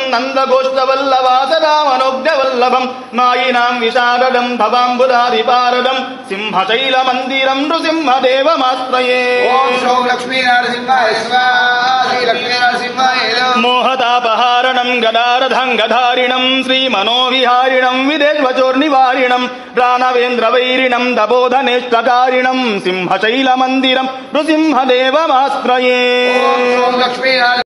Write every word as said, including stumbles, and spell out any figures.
నందగోష్ఠవల్లవాసరామనోగ్రవల్లభం మాయినాం విశారదం భవాంబుదాదిపారదం సింహశైలమందిరం నృసింహదేవమాశ్రయే. ఓం శ్రీ లక్ష్మీ నరసింహాయ స్వాహా. శ్రీ లక్ష్మీ నరసింహాయ మోహతాపహారణం గదారథంగధారిణం శ్రీమనోవిహారిణం విదేశ్వచోర్నివారిణం ప్రాణవేంద్రవైరిణం దబోధనేష్టకారిణం సింహశైలమందిరం నృసింహదేవమాశ్రయే. ఓం లక్ష్మీ